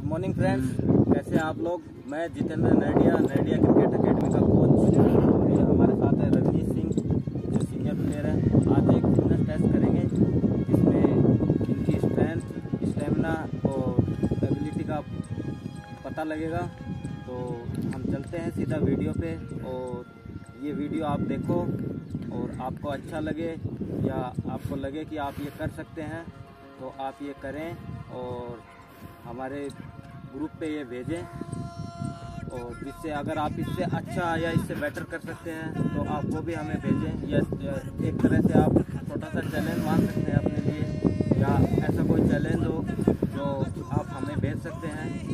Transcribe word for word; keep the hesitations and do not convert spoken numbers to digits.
Morning friends, कैसे हैं आप लोग। मैं जितेंद्र नारडिया, नारडिया क्रिकेट एकेडमी का कोच। और ये हमारे साथ है रजनीश सिंह, जो सीनियर प्लेयर है। आज एक फिटनेस टेस्ट करेंगे जिसमें इनकी स्ट्रेंथ, स्टेमिना और एबिलिटी का पता लगेगा। तो हम चलते हैं सीधा वीडियो पे, और ये वीडियो आप देखो और आपको अच्छा लगे या आपको लगे कि आप ये कर सकते हैं तो आप ये करें और हमारे ग्रुप पे ये भेजें। और जिससे अगर आप इससे अच्छा या इससे बेटर कर सकते हैं तो आप वो भी हमें भेजें। या एक तरह से आप छोटा सा चैलेंज मान सकते हैं अपने लिए, या ऐसा कोई चैलेंज हो जो आप हमें भेज सकते हैं।